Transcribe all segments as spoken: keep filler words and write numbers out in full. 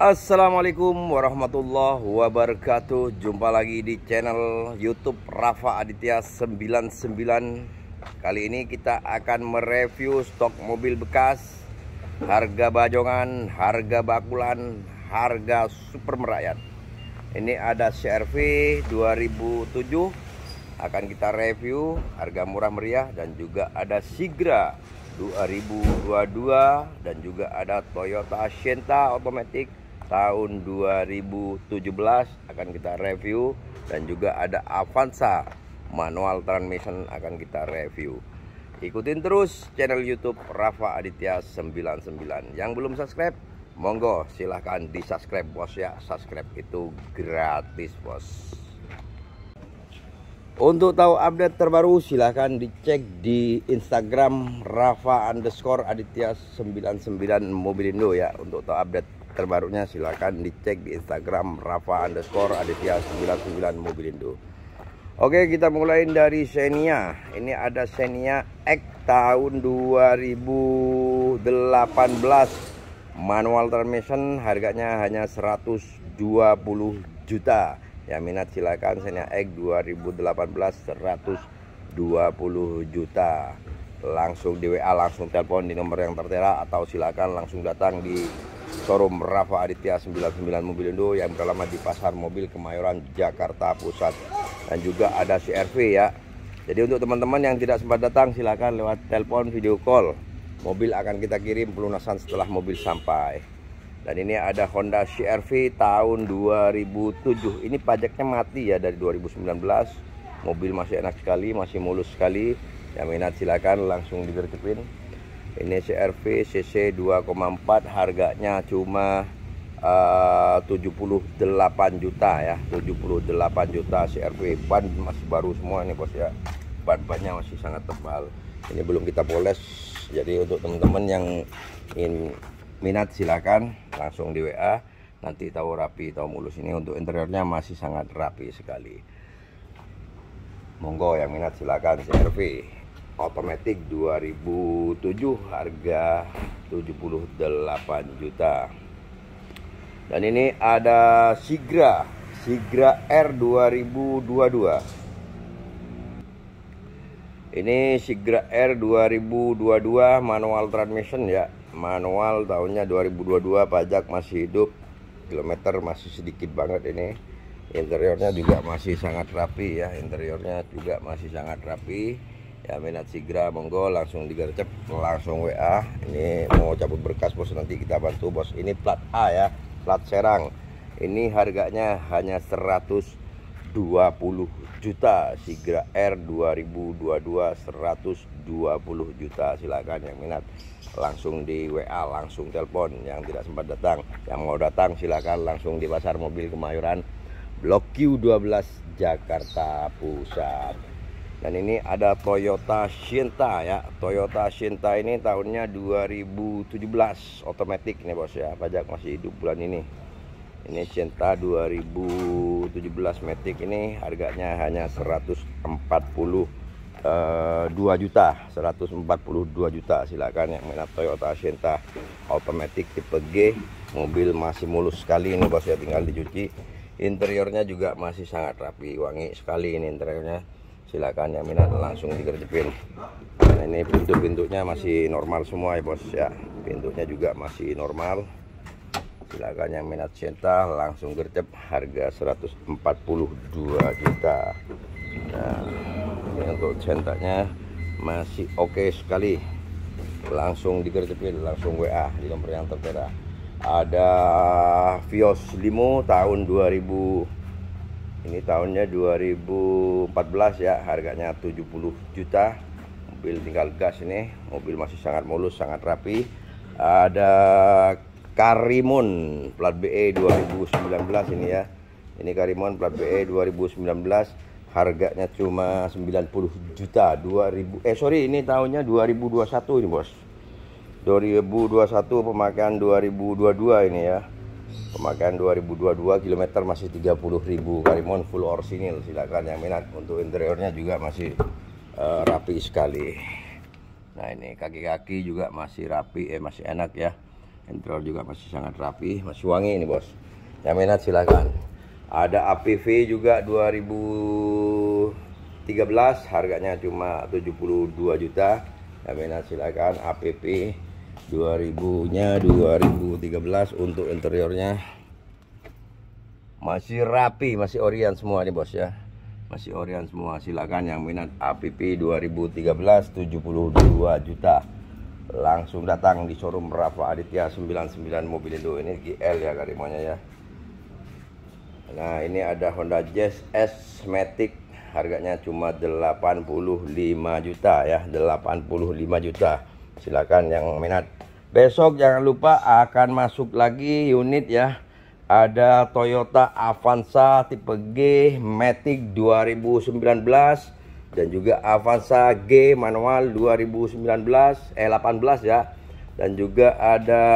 Assalamualaikum warahmatullahi wabarakatuh. Jumpa lagi di channel YouTube Rafa Aditya sembilan sembilan. Kali ini kita akan mereview stok mobil bekas, harga bajongan, harga bakulan, harga super merakyat. Ini ada C R V dua ribu tujuh akan kita review, harga murah meriah, dan juga ada Sigra dua ribu dua puluh dua dan juga ada Toyota Sienta Automatic tahun dua ribu tujuh belas akan kita review, dan juga ada Avanza manual transmission akan kita review. Ikutin terus channel YouTube Rafa Aditya sembilan sembilan. Yang belum subscribe, monggo silahkan di subscribe bos ya. Subscribe itu gratis bos. Untuk tahu update terbaru silahkan dicek di Instagram Rafa underscore Aditya sembilan sembilan Mobilindo ya. Untuk tahu update terbarunya silahkan dicek di Instagram Rafa underscore Aditya sembilan sembilan Mobilindo. Oke, kita mulai dari Xenia. Ini ada Xenia X tahun dua ribu delapan belas manual transmission, harganya hanya seratus dua puluh juta. Yang minat silakan, Xenia X dua ribu delapan belas seratus dua puluh juta. Langsung di W A, langsung telepon di nomor yang tertera, atau silakan langsung datang di showroom Rafa Aditya sembilan sembilan Mobilindo yang beralamat di Pasar Mobil Kemayoran, Jakarta Pusat. Dan juga ada C R V ya. Jadi untuk teman-teman yang tidak sempat datang, silakan lewat telepon, video call. Mobil akan kita kirim pelunasan setelah mobil sampai. Dan ini ada Honda C R V tahun dua ribu tujuh. Ini pajaknya mati ya dari dua ribu sembilan belas. Mobil masih enak sekali, masih mulus sekali. Yang minat silakan langsung digercepin. Ini C R V C C dua koma empat, harganya cuma uh, tujuh puluh delapan juta ya. tujuh puluh delapan juta C R V. Ban masih baru semua ini bos ya. Ban-bannya masih sangat tebal. Ini belum kita poles. Jadi untuk teman-teman yang ingin minat silakan langsung di W A, nanti tahu rapi tahu mulus. Ini untuk interiornya masih sangat rapi sekali. Monggo yang minat silakan. C R V Automatic dua ribu tujuh, harga tujuh puluh delapan juta. Dan ini ada Sigra Sigra R dua ribu dua puluh dua. Ini Sigra R dua ribu dua puluh dua manual transmission ya. Manual, tahunnya dua ribu dua puluh dua, pajak masih hidup, kilometer masih sedikit banget. Ini interiornya juga masih sangat rapi ya. Interiornya juga masih sangat rapi. Ya, minat Sigra monggo langsung digercep, langsung W A. Ini mau cabut berkas bos, nanti kita bantu bos. Ini plat A ya, plat Serang. Ini harganya hanya seratus dua puluh juta. Sigra R dua ribu dua puluh dua seratus dua puluh juta. Silakan yang minat langsung di W A, langsung telepon. Yang tidak sempat datang, yang mau datang silakan langsung di Pasar Mobil Kemayoran, Blok Q dua belas, Jakarta Pusat. Dan ini ada Toyota Sienta ya. Toyota Sienta ini tahunnya dua ribu tujuh belas, otomatis nih bos ya. Pajak masih hidup bulan ini. Ini Sienta dua ribu tujuh belas Matic, ini harganya hanya seratus empat puluh dua juta. seratus empat puluh dua juta. Silakan yang minat Toyota Sienta Automatic tipe G. Mobil masih mulus sekali ini bos ya, tinggal dicuci. Interiornya juga masih sangat rapi, wangi sekali ini interiornya. Silakan yang minat langsung digercepin. Nah, ini pintu-pintunya masih normal semua ya bos ya. Pintunya juga masih normal. Silakan yang minat Sienta langsung gercep, harga seratus empat puluh dua juta. Nah, ini untuk Sientanya masih oke sekali. Langsung digercepin, langsung W A di nomor yang tertera. Ada Vios Limo tahun dua ribu. Ini tahunnya dua ribu empat belas ya, harganya tujuh puluh juta. Mobil tinggal gas ini, mobil masih sangat mulus, sangat rapi. Ada Karimun plat B E dua ribu sembilan belas ini ya. Ini Karimun plat B E dua ribu sembilan belas, harganya cuma sembilan puluh juta. dua ribu eh sorry, ini tahunnya dua ribu dua puluh satu ini bos. dua ribu dua puluh satu, pemakaian dua ribu dua puluh dua ini ya. Pemakaian dua ribu dua puluh dua, kilometer masih tiga puluh ribu. Karimun full orsinil. Silakan yang minat. Untuk interiornya juga masih uh, rapi sekali. Nah, ini kaki-kaki juga masih rapi, eh masih enak ya. Interior juga masih sangat rapi, masih wangi ini bos. Yang minat silakan. Ada A P V juga dua ribu tiga belas, harganya cuma tujuh puluh dua juta. Yang minat silakan. A P V dua ribu nya dua ribu tiga belas untuk interiornya masih rapi, masih Orion semua nih bos ya. Masih Orion semua. Silakan yang minat A P V dua ribu tiga belas tujuh puluh dua juta. Langsung datang di showroom Rafa Aditya sembilan puluh sembilan Mobilindo. Ini G L ya karimanya ya. Nah, ini ada Honda Jazz S Matic, harganya cuma delapan puluh lima juta ya, delapan puluh lima juta. Silakan yang minat. Besok jangan lupa akan masuk lagi unit ya. Ada Toyota Avanza tipe G Matic dua ribu sembilan belas dan juga Avanza G manual dua ribu sembilan belas eh delapan belas ya. Dan juga ada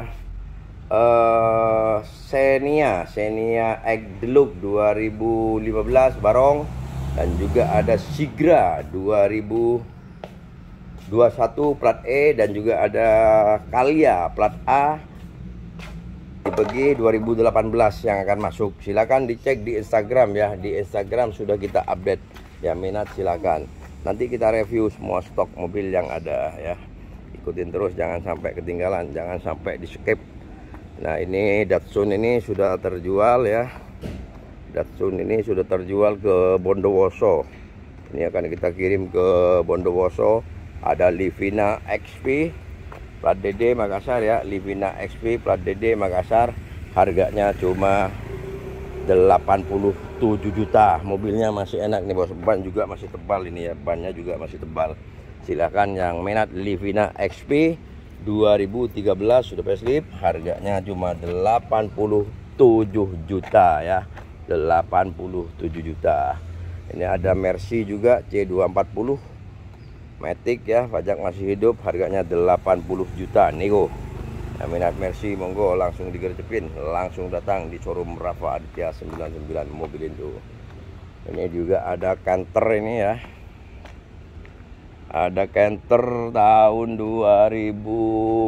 uh, Xenia Xenia X Deluxe dua ribu lima belas Barong, dan juga ada Sigra dua ribu dua puluh satu plat E, dan juga ada Calya plat A tipe G dua ribu delapan belas yang akan masuk. Silakan dicek di Instagram ya. Di Instagram sudah kita update. Yang minat silakan. Nanti kita review semua stok mobil yang ada ya. Ikutin terus, jangan sampai ketinggalan, jangan sampai di skip. Nah, ini Datsun ini sudah terjual ya. Datsun ini sudah terjual ke Bondowoso. Ini akan kita kirim ke Bondowoso. Ada Livina X P plat D D Makassar ya. Livina X P plat D D Makassar, harganya cuma delapan puluh tujuh juta. Mobilnya masih enak nih bos. Ban juga masih tebal ini ya. Bannya juga masih tebal. Silakan yang minat Livina X P dua ribu tiga belas sudah facelift, harganya cuma delapan puluh tujuh juta ya. delapan puluh tujuh juta. Ini ada Mercy juga C dua empat puluh Matic ya, pajak masih hidup, harganya delapan puluh juta nego. Yang minat Mercy monggo langsung digercepin, langsung datang di showroom Rafa Aditya sembilan puluh sembilan Mobilindo. Ini juga ada Canter ini ya. Ada Canter tahun dua ribu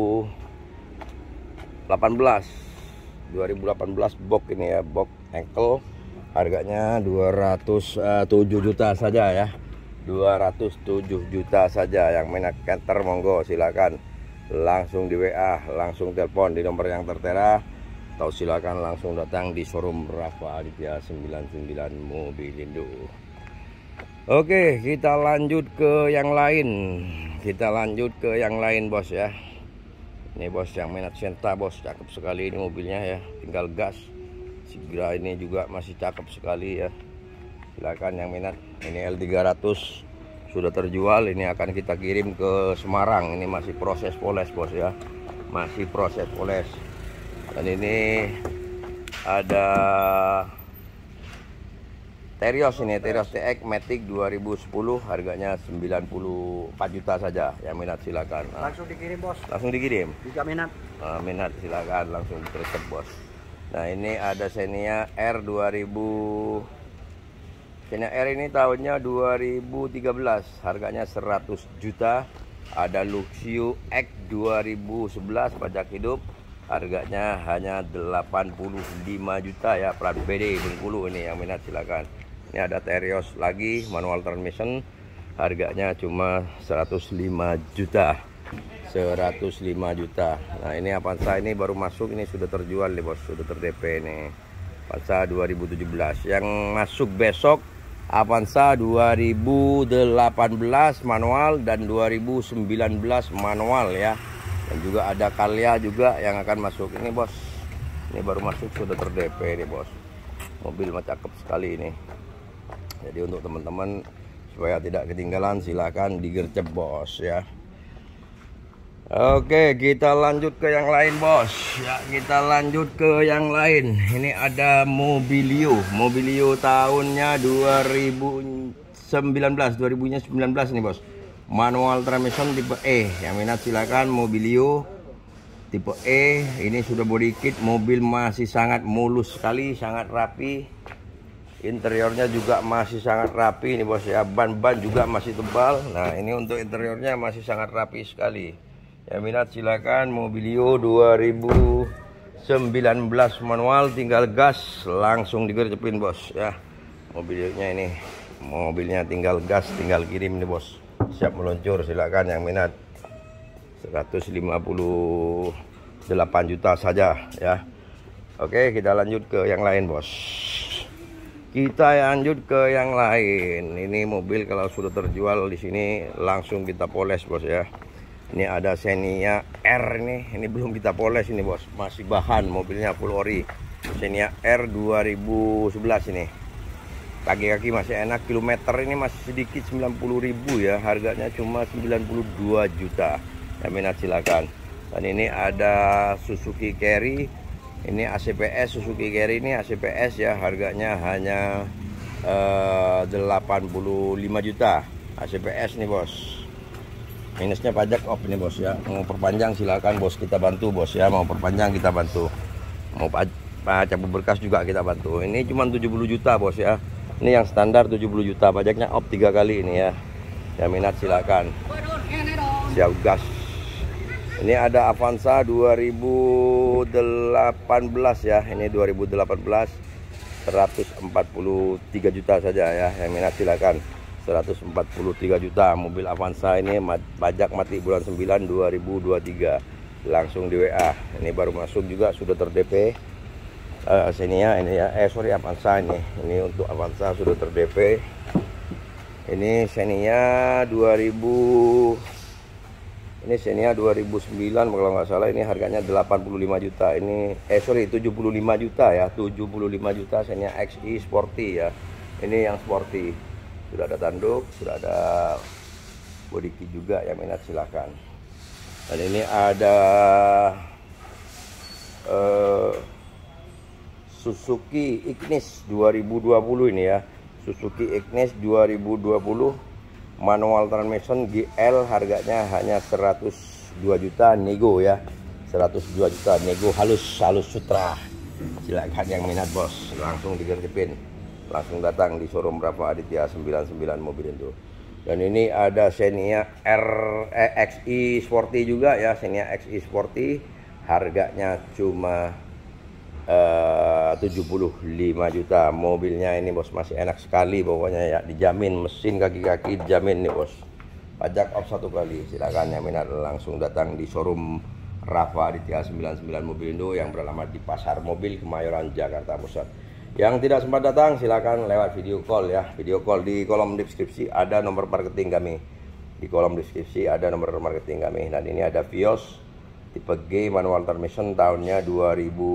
delapan belas. dua ribu delapan belas box ini ya, box ankle. Harganya dua ratus tujuh juta saja ya. dua ratus tujuh juta saja. Yang minat Canter monggo silakan langsung di W A, langsung telepon di nomor yang tertera, atau silakan langsung datang di showroom Rafa Aditya sembilan puluh sembilan Mobilindo. Oke, kita lanjut ke yang lain. Kita lanjut ke yang lain bos ya. Ini bos yang minat Sienta bos, cakep sekali ini mobilnya ya, tinggal gas. Sigra ini juga masih cakep sekali ya. Silakan yang minat. Ini L tiga ratus sudah terjual, ini akan kita kirim ke Semarang. Ini masih proses poles bos ya, masih proses poles. Dan ini ada Terios ini, Terios T X Matic dua ribu sepuluh, harganya sembilan puluh empat juta saja. Yang minat silakan. Langsung dikirim bos. Langsung dikirim. Jika minat. Nah, minat silakan langsung diterima bos. Nah, ini ada Xenia R dua ribu. Xenia R ini tahunnya dua ribu tiga belas, harganya seratus juta. Ada Luxio X dua ribu sebelas pajak hidup, harganya hanya delapan puluh lima juta ya, plat B D Bengkulu. Ini yang minat silakan. Ini ada Terios lagi manual transmission, harganya cuma seratus lima juta. seratus lima juta. Nah, ini Avanza ini baru masuk, ini sudah terjual nih bos, sudah ter-D P nih. Avanza dua ribu tujuh belas. Yang masuk besok Avanza dua ribu delapan belas manual dan dua ribu sembilan belas manual ya. Dan juga ada Calya juga yang akan masuk ini bos. Ini baru masuk sudah ter-D P nih bos. Mobil mah cakep sekali ini. Jadi untuk teman-teman supaya tidak ketinggalan, silakan digercep bos ya. Oke, kita lanjut ke yang lain bos ya. Kita lanjut ke yang lain. Ini ada Mobilio. Mobilio tahunnya dua ribu sembilan belas, dua ribu sembilan belas nih bos. Manual transmission tipe E. Yang minat silakan Mobilio tipe E. Ini sudah body kit. Mobil masih sangat mulus sekali, sangat rapi. Interiornya juga masih sangat rapi nih bos ya. Ban-ban juga masih tebal. Nah, ini untuk interiornya masih sangat rapi sekali. Yang minat silakan. Mobilio dua ribu sembilan belas manual, tinggal gas langsung digercepin bos ya. Mobilnya ini, mobilnya tinggal gas, tinggal kirim nih bos. Siap meluncur, silakan yang minat. seratus lima puluh delapan juta saja ya. Oke, kita lanjut ke yang lain bos. Kita lanjut ke yang lain. Ini mobil kalau sudah terjual di sini langsung kita poles bos ya. Ini ada Xenia R nih, ini belum kita poles ini bos, masih bahan, mobilnya full ori. Xenia R dua ribu sebelas ini. Kaki-kaki masih enak, kilometer ini masih sedikit sembilan puluh ribu ya, harganya cuma sembilan puluh dua juta. Yang minat silakan. Dan ini ada Suzuki Carry. Ini A C P S Suzuki Carry ini A C P S ya, harganya hanya uh, delapan puluh lima juta. A C P S nih bos. Minusnya pajak off nih bos ya. Mau perpanjang silakan bos, kita bantu bos ya. Mau perpanjang kita bantu. Mau cabut berkas juga kita bantu. Ini cuma tujuh puluh juta bos ya. Ini yang standar tujuh puluh juta, pajaknya off tiga kali ini ya. Yang minat silakan. Siap gas. Ini ada Avanza dua ribu delapan belas ya. Ini dua ribu delapan belas, seratus empat puluh tiga juta saja ya. Yang minat silakan. seratus empat puluh tiga juta mobil Avanza ini, pajak mati bulan sembilan dua ribu dua puluh tiga. Langsung di W A. Ini baru masuk juga, sudah ter-D P. Uh, Xenia ini ya. Eh sorry, Avanza ini. Ini untuk Avanza sudah ter-D P. Ini Xenia dua ribu, ini Xenia dua ribu sembilan kalau nggak salah, ini harganya delapan puluh lima juta. Ini eh sorry tujuh puluh lima juta ya, tujuh puluh lima juta Xenia X I Sporty ya. Ini yang sporty. Sudah ada tanduk, sudah ada body kit juga, yang minat silakan. Dan ini ada uh, Suzuki Ignis dua ribu dua puluh ini ya. Suzuki Ignis dua ribu dua puluh manual transmission G L, harganya hanya seratus dua juta nego ya. seratus dua juta nego halus, halus sutra. Silakan yang minat bos, langsung digercepin. Langsung datang di showroom Rafa Aditya sembilan puluh sembilan mobil itu. Dan ini ada Xenia R eh, X I Sporty juga ya, Xenia X I Sporty, harganya cuma uh, tujuh puluh lima juta. Mobilnya ini bos masih enak sekali pokoknya ya, dijamin mesin kaki-kaki dijamin nih bos. Pajak off satu kali. Silakan yang minat langsung datang di showroom Rafa Aditya sembilan puluh sembilan mobil Indo yang beralamat di Pasar Mobil Kemayoran, Jakarta Pusat. Yang tidak sempat datang silakan lewat video call ya. Video call di kolom deskripsi ada nomor marketing kami. Di kolom deskripsi ada nomor marketing kami. Dan ini ada Vios tipe G manual transmission tahunnya dua ribu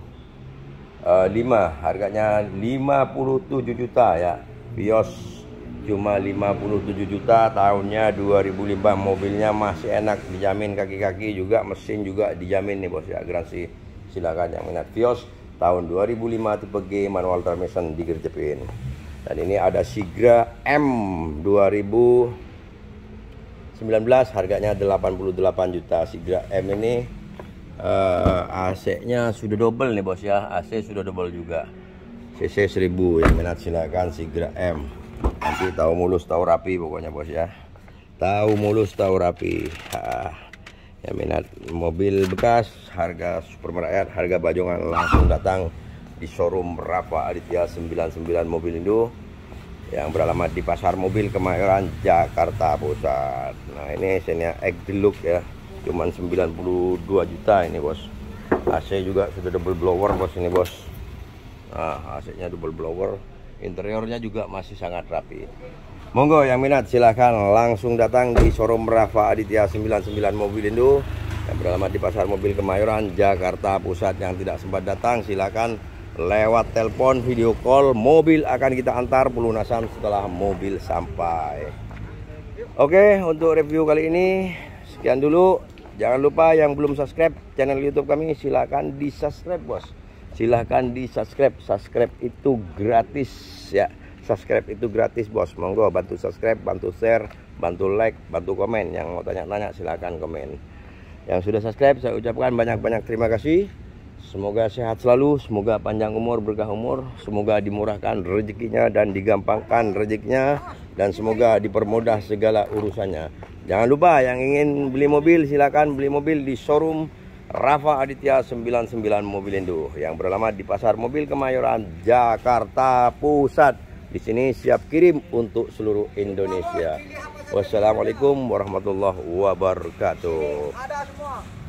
lima, harganya lima puluh tujuh juta ya. Vios cuma lima puluh tujuh juta, tahunnya dua ribu lima. Mobilnya masih enak, dijamin kaki-kaki juga, mesin juga dijamin nih bos ya, garansi. Silakan yang minat Vios tahun dua ribu lima tipe G manual transmission digercepin. Dan ini ada Sigra M dua ribu sembilan belas, harganya delapan puluh delapan juta. Sigra M ini uh, A C-nya sudah double nih bos ya, A C sudah double juga. C C seribu, yang minat silakan Sigra M. Nanti tahu mulus tahu rapi pokoknya bos ya. Tahu mulus tahu rapi. Ha. Yang minat mobil bekas, harga super merakyat, harga bajongan, langsung datang di showroom Rafa Aditya sembilan puluh sembilan mobil Indo yang beralamat di Pasar Mobil Kemayoran, Jakarta Pusat. Nah ini Xenia X Deluxe ya, cuman sembilan puluh dua juta ini bos. A C juga sudah double blower bos ini bos. Nah A C nya double blower, interiornya juga masih sangat rapi. Monggo yang minat silahkan langsung datang di showroom Rafa Aditya sembilan puluh sembilan mobil Indo yang beralamat di Pasar Mobil Kemayoran, Jakarta Pusat. Yang tidak sempat datang silahkan lewat telepon, video call, mobil akan kita antar pelunasan setelah mobil sampai. Oke, untuk review kali ini sekian dulu. Jangan lupa yang belum subscribe channel YouTube kami silahkan di subscribe bos. Silahkan di subscribe. Subscribe itu gratis ya. Subscribe itu gratis bos. Monggo bantu subscribe, bantu share, bantu like, bantu komen. Yang mau tanya-tanya silahkan komen. Yang sudah subscribe saya ucapkan banyak-banyak terima kasih. Semoga sehat selalu, semoga panjang umur, berkah umur, semoga dimurahkan rezekinya dan digampangkan rezekinya, dan semoga dipermudah segala urusannya. Jangan lupa yang ingin beli mobil silakan beli mobil di showroom Rafa Aditya sembilan puluh sembilan Mobilindo yang beralamat di Pasar Mobil Kemayoran, Jakarta Pusat. Di sini siap kirim untuk seluruh Indonesia. Wassalamualaikum warahmatullahi wabarakatuh. Ada semua.